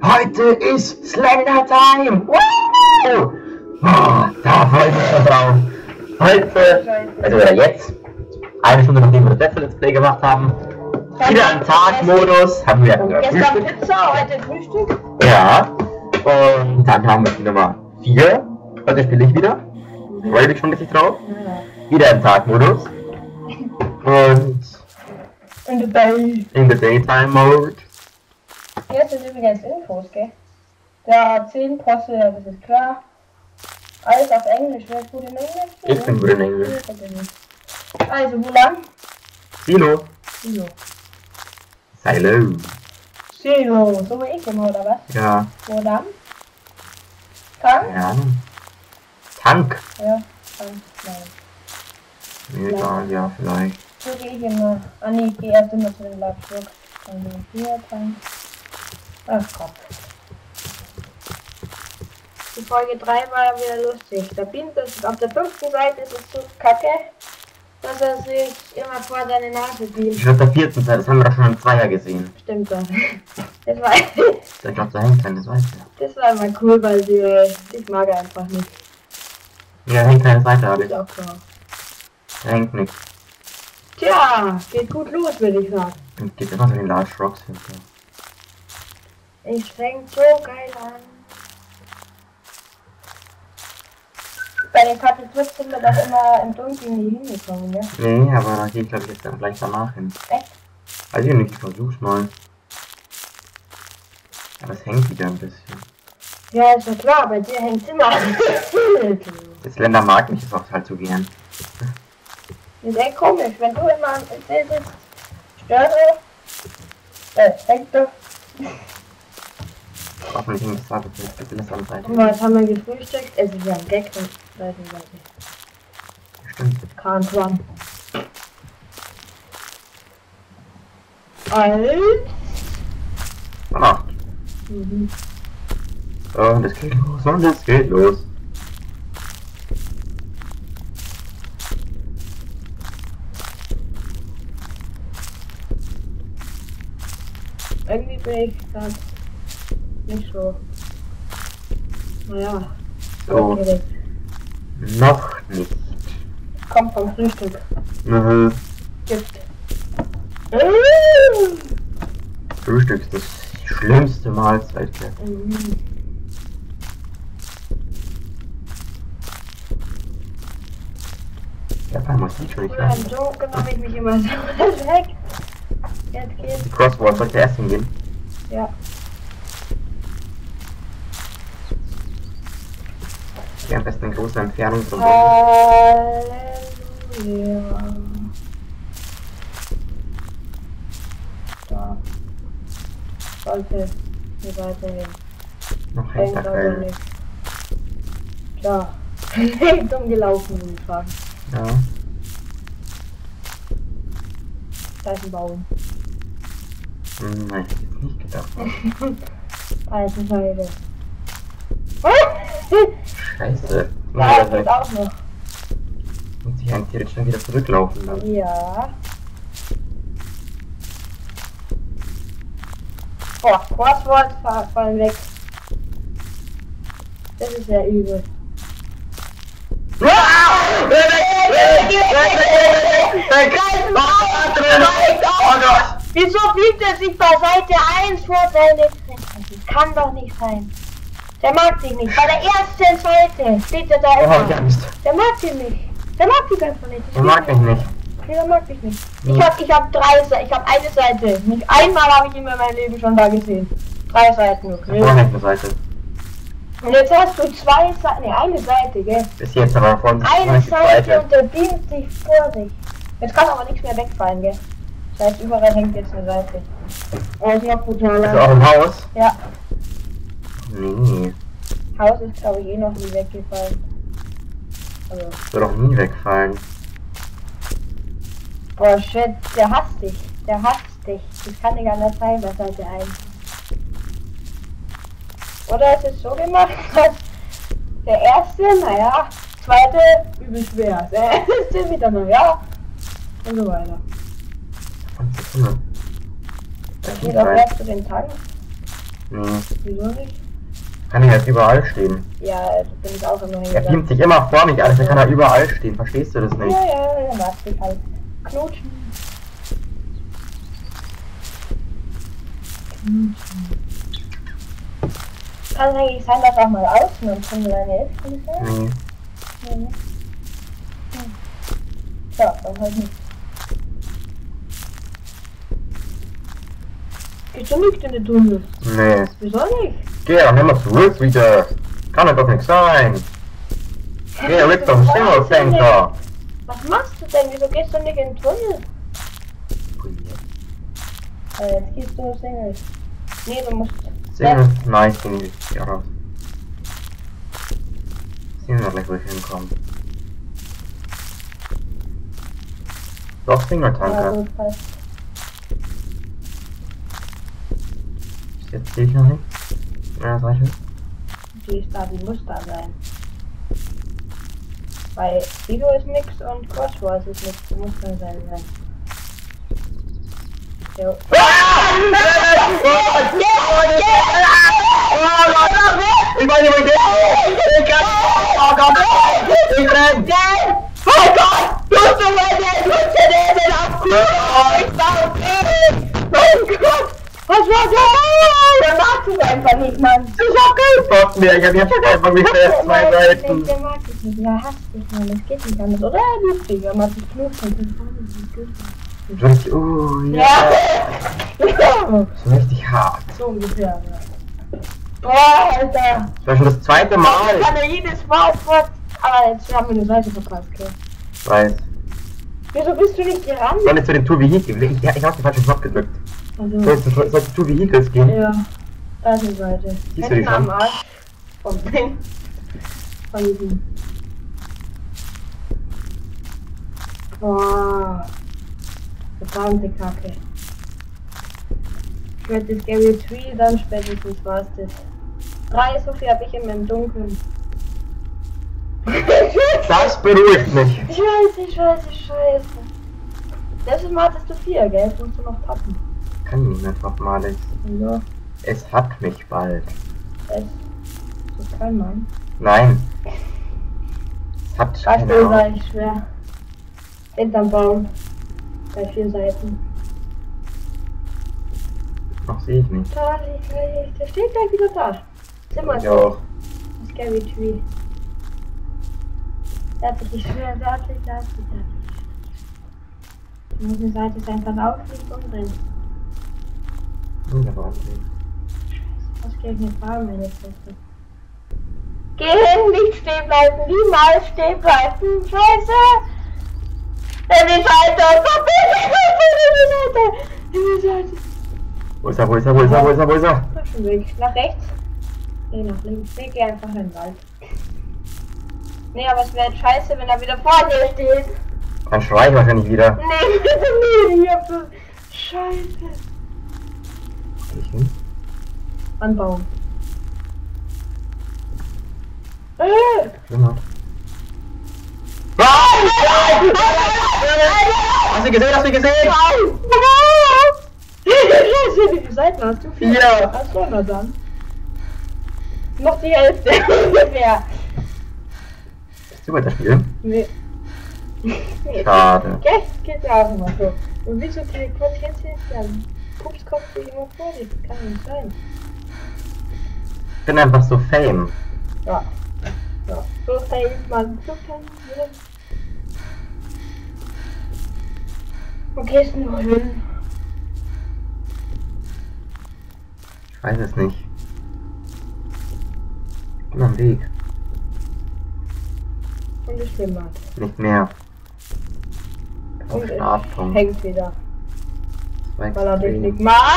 Heute ist Slender Time! Wow! Oh, da freue ich mich schon drauf. Heute, also jetzt, eine Stunde nachdem wir das letzte Let's Play gemacht haben, wieder im Tag-Modus, haben wir gestern Pizza, heute Frühstück. Ja, und dann haben wir die Nummer 4. Heute spiele ich wieder. Freue mich schon richtig drauf. Wieder im Tag-Modus. Und in the Daytime Mode. Hier sind übrigens Infos, gell? Der 10 Posse, das ist klar. Alles auf Englisch, wer ist gut in Englisch? Ich bin gut in Englisch. Also, wo lang? Silo. Silo. Silo. Silo, so wie ich immer, oder was? Ja. Wo lang? Tank? Ja. Tank. Ja, Tank, nein. Mir egal, ja, vielleicht. So gehe ich immer. Ah ne, ich gehe erst immer zu den Laufstock. Dann gehe ich hier, Tank. Ach Gott. Die Folge 3 war wieder lustig. Der Bind ist auf der 5. Seite ist es so kacke, dass er sich immer vor seine Nase beamt. Ich glaube, der 4. Seite, das haben wir doch schon im Zweier gesehen. Stimmt das. Das war, Ich glaube, da hängt keine Seite. das war immer cool, weil ich mag er einfach nicht. Ja, da hängt keine Seite, habe ich. Ist auch klar. Da hängt nichts. Tja, geht gut los, würde ich sagen. Und geht immer so den Large Rocks hinter. Es fängt so geil an. Bei den Kartoffeln sind wir doch immer im Dunkeln nie hingekommen, ne? Nee, aber da gehe ich glaube ich jetzt dann gleich danach hin. Echt? Weiß ich nicht, ich versuch's mal. Aber es hängt wieder ein bisschen. Ja, ist ja klar, bei dir hängt immer. Das Slender mag mich auch halt so gern. Das ist echt komisch, wenn du immer am PC sitzt, störe, hängt doch. Hoffentlich hängt das Warte, bitte das an der Seite. Guck mal, jetzt haben wir gefrühstückt, es ist ja ein Gag, und weiß nicht. Stimmt. Can't run. Alt. Und 8. Und es geht los, und es geht los. Irgendwie bin ich grad nicht so. Naja. So. Okay. Noch nicht. Kommt vom Frühstück. Mhm. Gift. Frühstück ist das schlimmste Mahlzeit. Ja. Ja, bei Musik schon nicht Ja, mehr. so mache ich mich immer so weg. Jetzt geht's. Die Crossword sollte erst hingehen. Ja. Die am besten in großer Entfernung von Halleluja. Da. Sollte hier weiterhin. noch hängt da Denkt aber kein. nicht. Tja. Echt umgelaufen, würde ich sagen. Ja. Da ist ein Baum. Nein, hätte ich jetzt nicht gedacht. Alte Scheide. Scheiße. Ja, das geht auch noch. Muss ich eigentlich direkt schnell wieder zurücklaufen dann. Ja. Boah, Crosswords fallen weg. Das ist ja übel. Wieso fliegt er sich bei Seite 1 vor seine Fresse? Das kann doch nicht sein. Der mag dich nicht. Bei der ersten Seite steht er da Oh, hab ich immer. Angst. Der mag dich nicht. Der mag dich einfach nicht. Er mag mich nicht. Nee, der mag dich nicht. Ich hab eine Seite. Nicht einmal habe ich ihn in meinem Leben schon da gesehen. 3 Seiten, okay. Vorne eine Seite. Und jetzt hast du 2 Seiten, ne, eine Seite, gell? Bis jetzt aber vorne Eine die Seite und der beamt sich vor sich. Jetzt kann aber nichts mehr wegfallen, gell? Das heißt, überall hängt jetzt eine Seite. Oh, ist noch brutaler. Also auch im Haus? Ja, Nee. Haus ist glaube ich eh noch nie weggefallen. Also, Wird auch nie wegfallen. boah shit, der hasst dich. Der hasst dich. Das kann nicht anders sein bei Seite 1. Oder ist es so gemacht, dass der erste, naja, zweite übel schwer. Der erste wieder naja. Und so weiter. Und Sekunde. Da geht auch erst zu den Tank. Nee. Wieso nicht? Kann ich jetzt überall stehen. Ja, das bin ich auch immer Er hingegangen. beamt sich immer vor mich, alles, er kann da überall stehen. Verstehst du das nicht? Ja, mag ich halt. Knutschen. Kann es eigentlich sein, dass auch mal außen und von deine Eltern ist? Nee. Nee. Ja, dann halt nicht. Gehst du nicht in den Tunnel? Nee. Wieso nicht? Geh doch nicht mal zurück wieder. Kann doch nicht sein. Geh Richtung Single-Center. Was machst du denn? Wieso gehst du nicht in den Tunnel? Jetzt gehst du Single. Nee, du musst... Single? Nein, ich geh nicht hier raus. Sehen wir gleich, wo ich hinkomme. Doch, Ja, Single-Tanker. gut, passt. Jetzt sehe ich noch nicht. Ja, sag ich. Die ist da, die muss da sein. Weil Video ist nix und Crosswalls ist nix, die muss dann sein. Jo. Ich meine, ich renn! Oh Gott! Du hast so meine Lutschen auf Mein Gott! Was war das? Der mag es einfach nicht, Mann. Ich hab keinen Bock mehr, ich hab jetzt einfach mich erst 2 Seiten. Der mag es nicht, der hasst dich, Mann. Das geht nicht anders. Oder? Lustiger, man hat sich knutschen. Richtig, oh ja. Ja. So richtig hart. So ungefähr, ja. Boah, Alter. Das war schon das zweite Ich Mal. kann ja jedes Mal fort. Aber jetzt haben wir eine Seite verpasst, gell? Ich weiß. Wieso bist du nicht gerannt? Soll ich zu den Two Vehicles? Ich hab den falschen Knopf gedrückt. Also, Soll ich zu Two Vehicles gehen? ja. Da ist die Seite. Siehst du die Hinten am schon? Arsch. Vom Ding. Von diesem. Boah. Verdammte Kacke. Ich werde das Gary Tree, dann spätestens war's das. 3, so viel habe ich im Dunkeln. Das beruhigt mich. Scheiße. Letztes Mal hattest du 4, gell? Jetzt musst du noch tappen. Kann ich nicht mehr drauf malen. Ja, Es hat mich bald. das kann man. Nein. Es hat keine Beispiel Ahnung. sei ich schwer. Hinterm Baum. Bei 4 Seiten. Noch sehe ich nicht. Da, der steht gleich wieder da. Zimmer Ich auch. Das Scary Tree. Fertig, schwer, fertig. Die muss eine Seite sein, pass auf, nicht umdrehen. Wunderbar. Was geht eine Farbe, meine Schwester? Geh hin, nicht stehen bleiben, niemals stehen bleiben, Scheiße! In die Seite, in die Seite! Wo ist er? Falschen Weg, nach rechts? Nee, nach links, nee, geh einfach in den Wald. Nee, aber es wäre scheiße, wenn er wieder vor dir steht. Dann schrei ich wahrscheinlich wieder. Nee, bitte nicht, ich hab so... Scheiße. Ich nicht. An Baum. Schlimmer. Hast du gesehen? Scheiße, wie viele Seiten hast du? 4? Ja. Hast du noch dann? Noch die Hälfte ungefähr. Willst du weiterspielen? Nee. Schade. Geht ja auch immer so. Und wieso teleportiert sie jetzt dann? Pupskopf sich immer vor dir, das kann nicht sein. Ich bin einfach so Fame. Ja. So fällt man zu können. Wo gehst du noch hin? Ich weiß es nicht. Ich bin am Weg. Und es schlimmert. Nicht mehr. Auf Und es Startpunkt. hängt wieder. Das war Weil er dich extrem. nicht mag.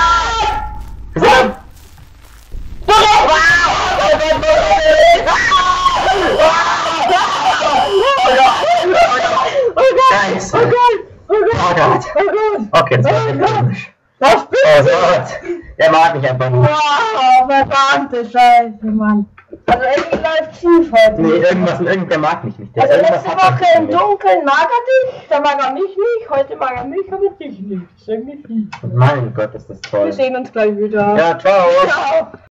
Scheiße. Oh Gott! Oh Gott. Okay, das war nicht komisch. Was bist Oh Gott. Der mag mich einfach nicht. du? Oh, verdammte Scheiße, Mann. Also irgendwie läuft schief heute. Nee, irgendwer mag mich nicht. Also Irgendwas letzte hat Woche er im nicht. Dunkeln mag er dich, da mag er mich nicht, heute mag er mich, aber dich nicht. Das ist irgendwie viel. Mein Gott, ist das toll. Wir sehen uns gleich wieder. Ja, ciao. Ciao.